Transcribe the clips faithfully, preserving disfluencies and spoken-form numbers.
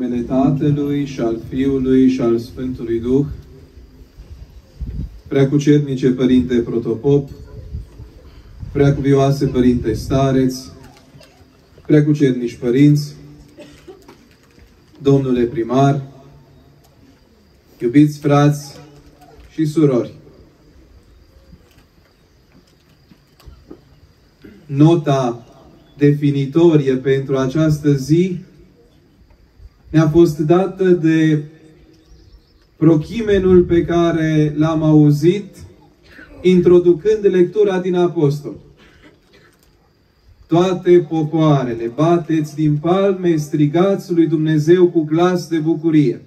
numele Tatălui și al Fiului și al Sfântului Duh. Preacucernice Părinte Protopop, Preacuvioase Părinte Stareț, Preacucernici Părinți, Domnule Primar, iubiți frați și surori, nota definitorie pentru această zi ne-a fost dată de prochimenul pe care l-am auzit introducând lectura din Apostol. Toate popoarele, bateți din palme, strigați lui Dumnezeu cu glas de bucurie.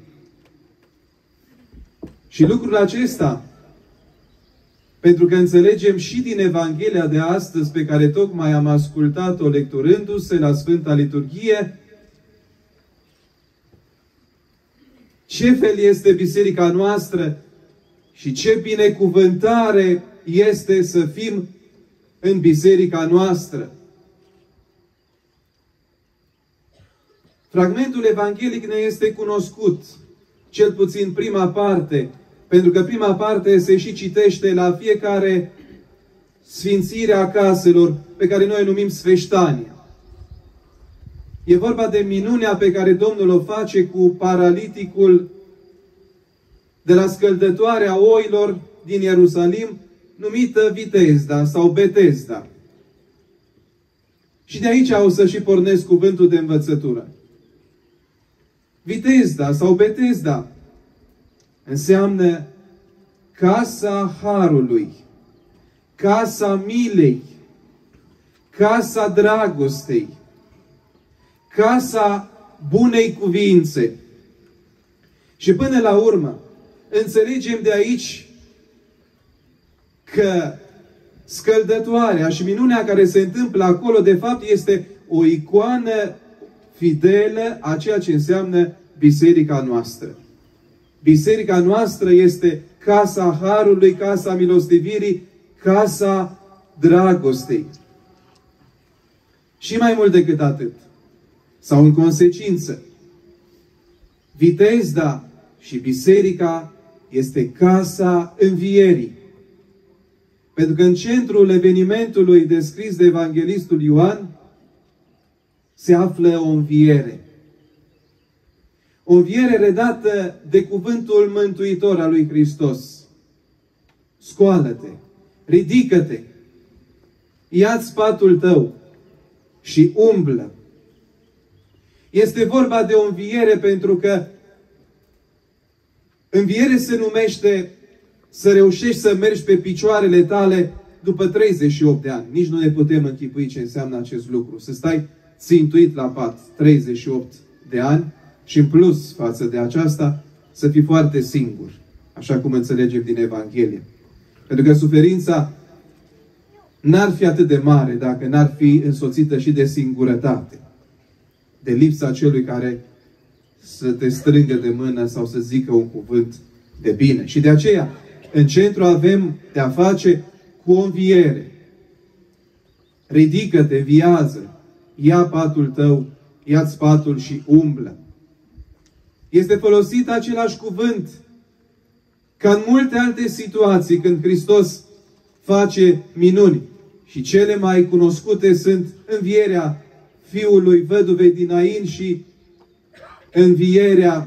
Și lucrul acesta, pentru că înțelegem și din Evanghelia de astăzi, pe care tocmai am ascultat-o lecturându-se la Sfânta Liturghie, ce fel este biserica noastră și ce binecuvântare este să fim în biserica noastră. Fragmentul evanghelic ne este cunoscut, cel puțin prima parte, pentru că prima parte se și citește la fiecare sfințire a caselor, pe care noi o numim sfeștania. E vorba de minunea pe care Domnul o face cu paraliticul de la scăldătoarea oilor din Ierusalim, numită Vitezda sau Betesda. Și de aici o să și pornesc cuvântul de învățătură. Vitezda sau Betesda înseamnă casa harului, casa milei, casa dragostei, casa bunei cuvințe. Și până la urmă, înțelegem de aici că scăldătoarea și minunea care se întâmplă acolo, de fapt, este o icoană fidelă a ceea ce înseamnă biserica noastră. Biserica noastră este casa harului, casa milostivirii, casa dragostei. Și mai mult decât atât, sau în consecință, Vitezda și biserica este casa învierii. Pentru că în centrul evenimentului descris de Evanghelistul Ioan se află o înviere. O înviere redată de cuvântul mântuitor al lui Hristos. Scoală-te, ridică-te, ia-ți patul tău și umblă. Este vorba de o înviere pentru că înviere se numește să reușești să mergi pe picioarele tale după treizeci și opt de ani. Nici nu ne putem închipui ce înseamnă acest lucru. Să stai țintuit la pat treizeci și opt de ani și în plus față de aceasta să fii foarte singur. Așa cum înțelegem din Evanghelie. Pentru că suferința n-ar fi atât de mare dacă n-ar fi însoțită și de singurătate. De lipsa celui care să te strângă de mână sau să zică un cuvânt de bine. Și de aceea, în centru avem de-a face cu o înviere. Ridică-te, viază, ia patul tău, ia-ți patul și umblă. Este folosit același cuvânt ca în multe alte situații când Hristos face minuni. Și cele mai cunoscute sunt învierea fiului văduvei din Nain și învierea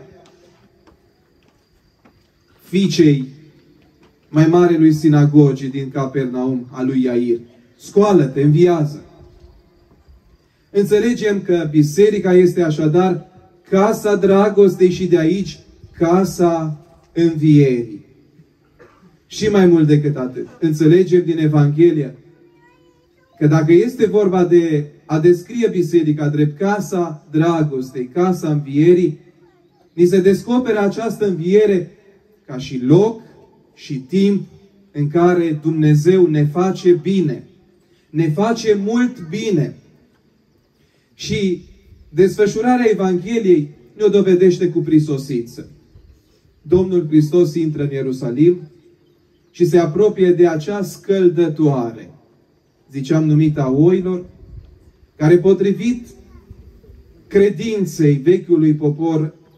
fiicei mai marelui sinagogii din Capernaum, a lui Iair. Scoală-te, înviază. Înțelegem că biserica este așadar casa dragostei și de aici casa învierii. Și mai mult decât atât, înțelegem din Evanghelie că dacă este vorba de a descrie biserica drept casa dragostei, casa învierii, ni se descoperă această înviere ca și loc și timp în care Dumnezeu ne face bine. Ne face mult bine. Și desfășurarea Evangheliei ne-o dovedește cu prisosință. Domnul Hristos intră în Ierusalim și se apropie de acea scăldătoare, ziceam numită a oilor, care potrivit credinței vechiului popor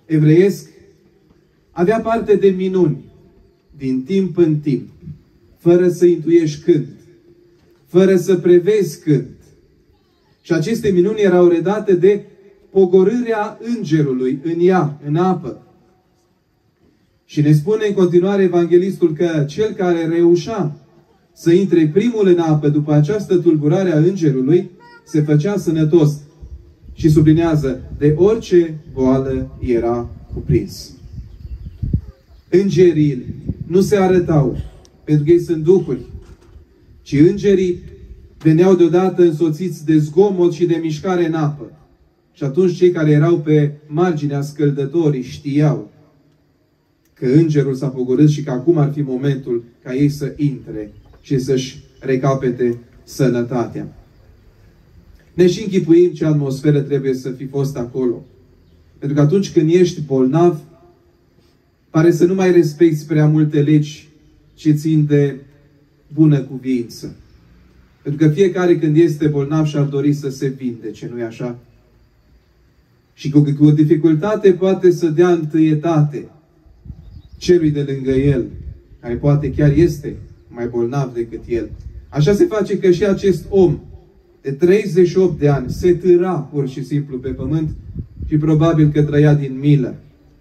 evreiesc avea parte de minuni din timp în timp, fără să intuiești când, fără să prevezi când. Și aceste minuni erau redate de pogorârea îngerului în ea, în apă. Și ne spune în continuare evanghelistul că cel care reușea să intre primul în apă după această tulburare a îngerului, se făcea sănătos. Și sublinează, de orice boală era cuprins. Îngerii nu se arătau, pentru că ei sunt duhuri, ci îngerii veneau deodată însoțiți de zgomot și de mișcare în apă. Și atunci cei care erau pe marginea scăldătorii știau că îngerul s-a pogorât și că acum ar fi momentul ca ei să intre și să-și recapete sănătatea. Ne și închipuim ce atmosferă trebuie să fi fost acolo. Pentru că atunci când ești bolnav, pare să nu mai respecti prea multe legi ce țin de bună cuviință. Pentru că fiecare când este bolnav și-ar dori să se vindece, nu-i așa? Și cu, cu dificultate poate să dea întâietate celui de lângă el, care poate chiar este mai bolnav decât el. Așa se face că și acest om de treizeci și opt de ani se târa pur și simplu pe pământ și probabil că trăia din milă.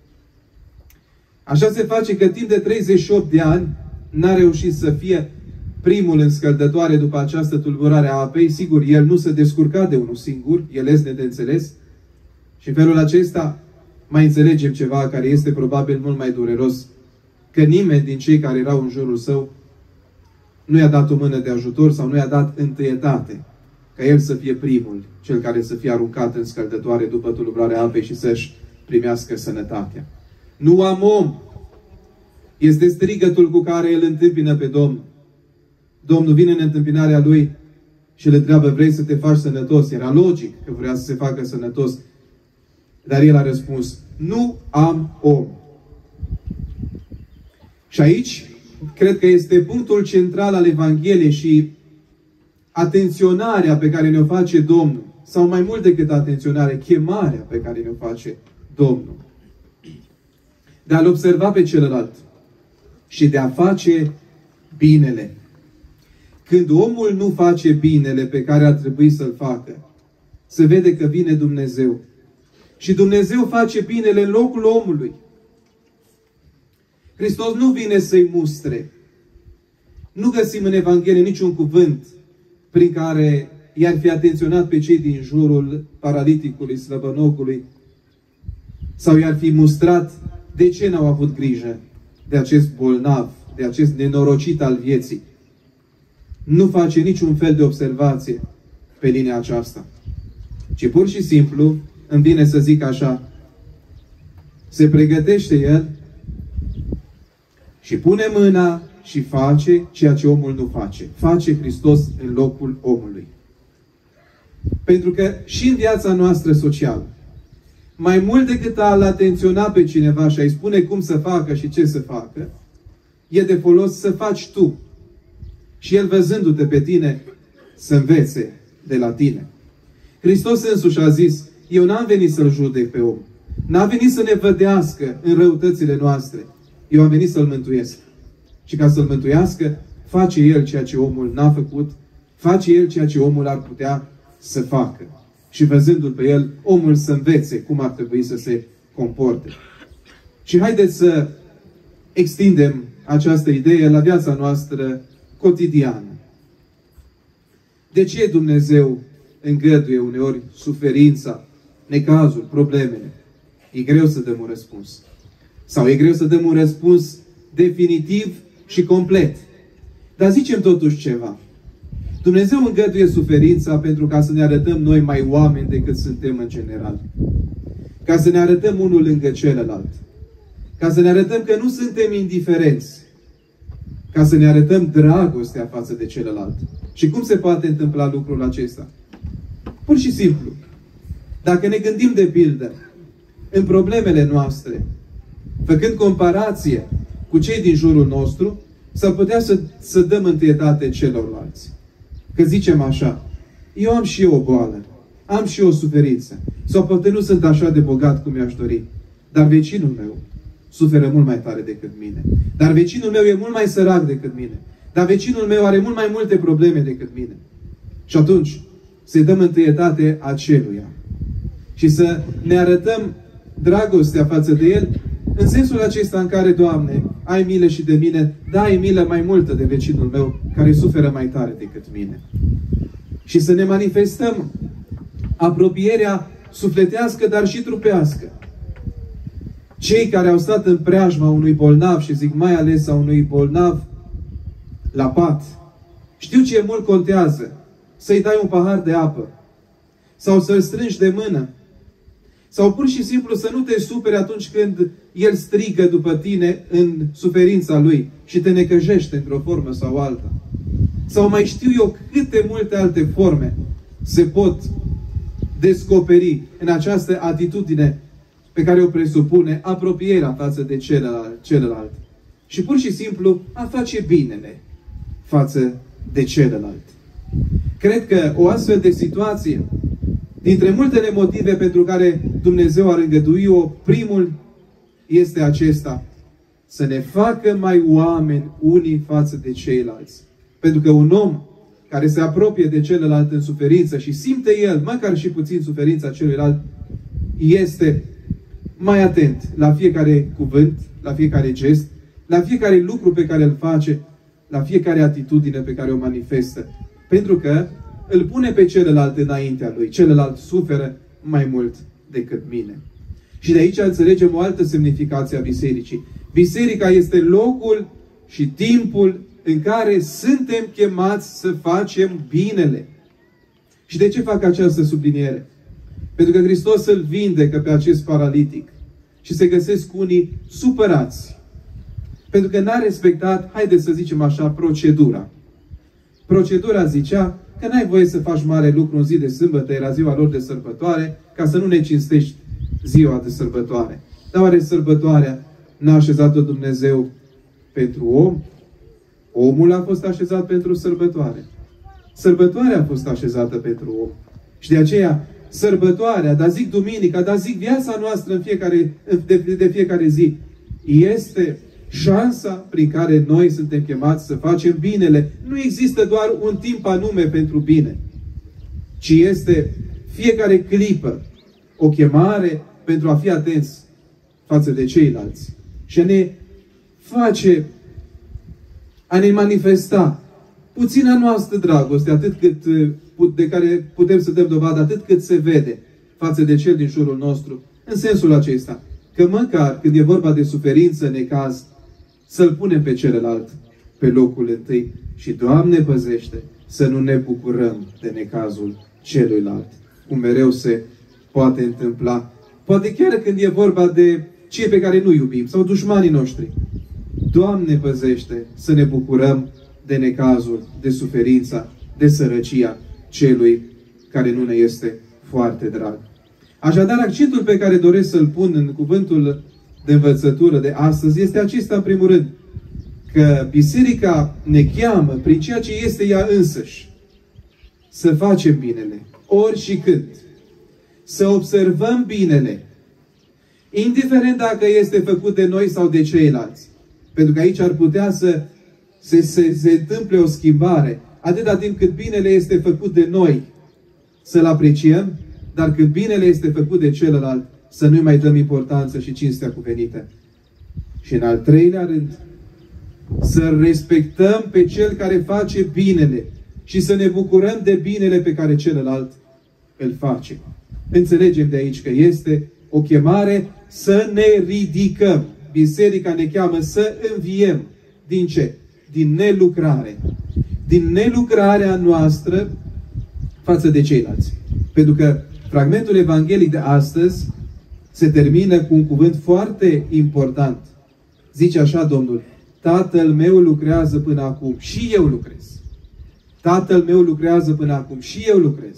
Așa se face că timp de treizeci și opt de ani n-a reușit să fie primul în scăldătoare după această tulburare a apei. Sigur, el nu se descurca de unul singur, el este de înțeles. Și în felul acesta mai înțelegem ceva care este probabil mult mai dureros, că nimeni din cei care erau în jurul său nu i-a dat o mână de ajutor sau nu i-a dat întâietate, ca el să fie primul, cel care să fie aruncat în scăldătoare după tulburarea apei și să-și primească sănătatea. Nu am om! Este strigătul cu care îl întâmpină pe Domnul. Domnul vine în întâmpinarea lui și îl întreabă, vrei să te faci sănătos? Era logic că vrea să se facă sănătos. Dar el a răspuns, nu am om. Și aici, cred că este punctul central al Evangheliei și atenționarea pe care ne-o face Domnul, sau mai mult decât atenționare, chemarea pe care ne-o face Domnul. De a-l observa pe celălalt și de a face binele. Când omul nu face binele pe care ar trebui să-l facă, se vede că vine Dumnezeu. Și Dumnezeu face binele în locul omului. Hristos nu vine să-i mustre. Nu găsim în Evanghelie niciun cuvânt prin care i-ar fi atenționat pe cei din jurul paraliticului, slăbănocului, sau i-ar fi mustrat de ce n-au avut grijă de acest bolnav, de acest nenorocit al vieții. Nu face niciun fel de observație pe linia aceasta. Ci pur și simplu, îmi vine să zic așa, se pregătește el și pune mâna și face ceea ce omul nu face. Face Hristos în locul omului. Pentru că și în viața noastră socială, mai mult decât a-l atenționa pe cineva și a-i spune cum să facă și ce să facă, e de folos să faci tu. Și el, văzându-te pe tine, să învețe de la tine. Hristos însuși a zis, eu n-am venit să-l judec pe om. N-am venit să ne vădească în răutățile noastre. Eu am venit să-l mântuiesc. Și ca să-l mântuiască, face el ceea ce omul n-a făcut, face el ceea ce omul ar putea să facă. Și văzându-l pe el, omul să învețe cum ar trebui să se comporte. Și haideți să extindem această idee la viața noastră cotidiană. De ce Dumnezeu îngăduie uneori suferința, necazul, problemele? E greu să dăm un răspuns. Sau e greu să dăm un răspuns definitiv și complet. Dar zicem totuși ceva. Dumnezeu îngăduie suferința pentru ca să ne arătăm noi mai oameni decât suntem în general. Ca să ne arătăm unul lângă celălalt. Ca să ne arătăm că nu suntem indiferenți. Ca să ne arătăm dragostea față de celălalt. Și cum se poate întâmpla lucrul acesta? Pur și simplu. Dacă ne gândim de pildă în problemele noastre, făcând comparație cu cei din jurul nostru, s-ar putea să, să dăm întâietate celorlalți. Că zicem așa, eu am și eu o boală, am și eu o suferință, sau poate nu sunt așa de bogat cum mi-aș dori. Dar vecinul meu suferă mult mai tare decât mine. Dar vecinul meu e mult mai sărac decât mine. Dar vecinul meu are mult mai multe probleme decât mine. Și atunci să-i dăm întâietate aceluia. Și să ne arătăm dragostea față de el în sensul acesta în care, Doamne, ai milă și de mine, dar ai milă mai multă de vecinul meu care suferă mai tare decât mine. Și să ne manifestăm apropierea sufletească, dar și trupească. Cei care au stat în preajma unui bolnav, și zic mai ales a unui bolnav la pat, știu ce mult contează să-i dai un pahar de apă, sau să-l strângi de mână, sau pur și simplu să nu te superi atunci când el strigă după tine în suferința lui și te necăjește într-o formă sau alta. Sau mai știu eu câte multe alte forme se pot descoperi în această atitudine pe care o presupune apropierea față de celălalt, celălalt. Și pur și simplu a face binele față de celălalt. Cred că o astfel de situație, dintre multele motive pentru care Dumnezeu ar îngădui-o, primul este acesta: să ne facă mai oameni unii față de ceilalți. Pentru că un om care se apropie de celălalt în suferință și simte el, măcar și puțin, suferința celuilalt, este mai atent la fiecare cuvânt, la fiecare gest, la fiecare lucru pe care îl face, la fiecare atitudine pe care o manifestă. Pentru că îl pune pe celălalt înaintea lui. Celălalt suferă mai mult decât mine. Și de aici înțelegem o altă semnificație a bisericii. Biserica este locul și timpul în care suntem chemați să facem binele. Și de ce fac această subliniere? Pentru că Hristos îl vindecă pe acest paralitic și se găsesc unii supărați. Pentru că n-a respectat, haideți să zicem așa, procedura. Procedura zicea că n-ai voie să faci mare lucru în zi de sâmbătă, era ziua lor de sărbătoare, ca să nu ne cinstești ziua de sărbătoare. Dar oare sărbătoarea n-a așezat-o Dumnezeu pentru om? Omul a fost așezat pentru sărbătoare. Sărbătoarea a fost așezată pentru om. Și de aceea, sărbătoarea, dar zic duminica, dar zic viața noastră în fiecare, de, de fiecare zi, este șansa prin care noi suntem chemați să facem binele. Nu există doar un timp anume pentru bine, ci este fiecare clipă o chemare pentru a fi atenți față de ceilalți și a ne face, a ne manifesta puțina noastră dragoste, atât cât, de care putem să dăm dovadă, atât cât se vede față de cel din jurul nostru, în sensul acesta, că măcar când e vorba de suferință, necaz, să-l punem pe celălalt pe locul întâi și, Doamne păzește, să nu ne bucurăm de necazul celuilalt, cum mereu se poate întâmpla. Poate chiar când e vorba de cei pe care nu iubim sau dușmanii noștri. Doamne păzește să ne bucurăm de necazul, de suferința, de sărăcia celui care nu ne este foarte drag. Așadar, accentul pe care doresc să-l pun în cuvântul de învățătură de astăzi este acesta, în primul rând, că biserica ne cheamă, prin ceea ce este ea însăși, să facem binele, ori și când. Să observăm binele, indiferent dacă este făcut de noi sau de ceilalți. Pentru că aici ar putea să se, se, se întâmple o schimbare. Atâta timp cât binele este făcut de noi, să-l apreciem, dar când binele este făcut de celălalt, să nu-i mai dăm importanță și cinstea cuvenită. Și în al treilea rând, să respectăm pe cel care face binele și să ne bucurăm de binele pe care celălalt îl face. Înțelegem de aici că este o chemare să ne ridicăm. Biserica ne cheamă să înviem. Din ce? Din nelucrare. Din nelucrarea noastră față de ceilalți. Pentru că fragmentul evanghelic de astăzi se termină cu un cuvânt foarte important. Zice așa Domnul: Tatăl meu lucrează până acum și eu lucrez. Tatăl meu lucrează până acum și eu lucrez.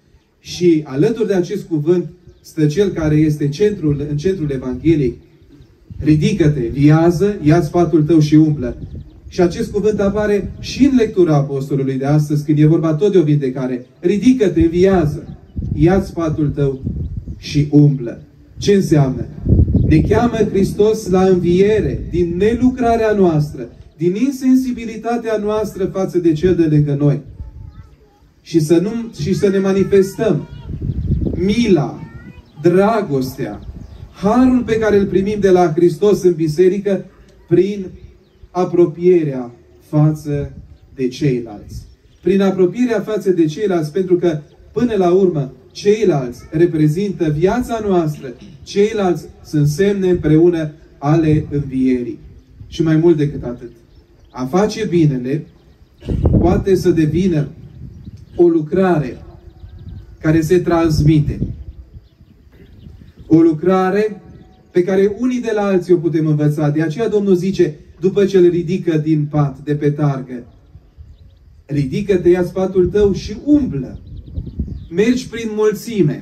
Și alături de acest cuvânt stă cel care este centrul, în centrul evanghelic. Ridică-te, viază, ia sfatul tău și umblă. Și acest cuvânt apare și în lectura apostolului de astăzi, când e vorba tot de o vindecare. Ridică-te, viază, ia sfatul tău și umblă. Ce înseamnă? Ne cheamă Hristos la înviere din nelucrarea noastră, din insensibilitatea noastră față de cel de lângă noi. Și să, nu, și să ne manifestăm mila, dragostea, harul pe care îl primim de la Hristos în biserică prin apropierea față de ceilalți. Prin apropierea față de ceilalți, pentru că până la urmă ceilalți reprezintă viața noastră, ceilalți sunt semne împreună ale învierii. Și mai mult decât atât, a face binele poate să devină o lucrare care se transmite. O lucrare pe care unii de la alții o putem învăța. De aceea Domnul zice, după ce îl ridică din pat, de pe targă, ridică-te, ia sfatul tău și umblă. Mergi prin mulțime.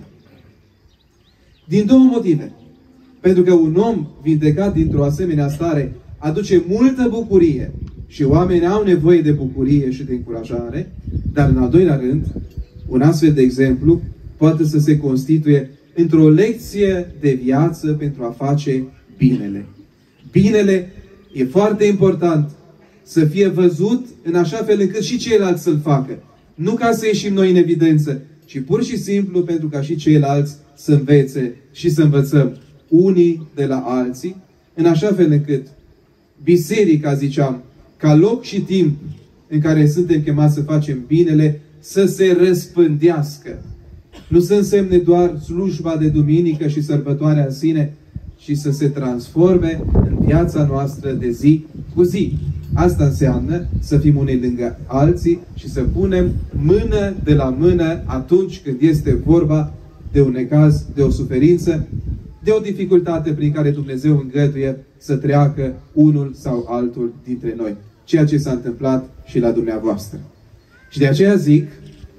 Din două motive. Pentru că un om vindecat dintr-o asemenea stare aduce multă bucurie și oamenii au nevoie de bucurie și de încurajare, dar în al doilea rând, un astfel de exemplu poate să se constituie într-o lecție de viață pentru a face binele. Binele e foarte important să fie văzut în așa fel încât și ceilalți să-l facă. Nu ca să ieșim noi în evidență, ci pur și simplu pentru ca și ceilalți să învețe și să învățăm unii de la alții, în așa fel încât biserica, ziceam, ca loc și timp în care suntem chemați să facem binele, să se răspândească. Nu să însemne doar slujba de duminică și sărbătoarea în sine, ci să se transforme în viața noastră de zi cu zi. Asta înseamnă să fim unii lângă alții și să punem mână de la mână atunci când este vorba de un necaz, de o suferință, de o dificultate prin care Dumnezeu îngăduie să treacă unul sau altul dintre noi. Ceea ce s-a întâmplat și la dumneavoastră. Și de aceea zic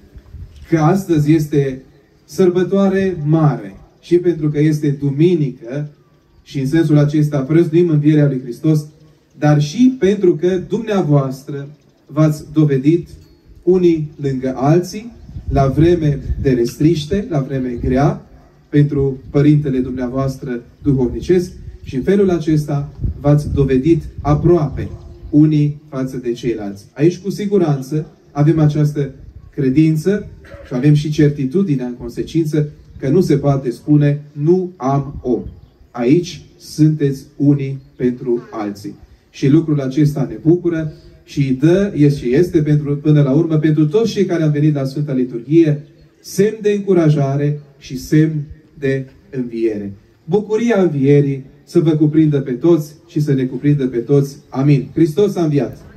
că astăzi este sărbătoare mare și pentru că este duminică și în sensul acesta prăznuim învierea lui Hristos, dar și pentru că dumneavoastră v-ați dovedit unii lângă alții la vreme de restriște, la vreme grea, pentru părintele dumneavoastră duhovnicesc și în felul acesta v-ați dovedit aproape unii față de ceilalți. Aici cu siguranță avem această credință și avem și certitudinea în consecință că nu se poate spune nu am om. Aici sunteți unii pentru alții. Și lucrul acesta ne bucură și dă, și este pentru, până la urmă pentru toți cei care au venit la Sfânta Liturghie semn de încurajare și semn de înviere. Bucuria învierii să vă cuprindă pe toți și să ne cuprindă pe toți. Amin. Hristos a înviat!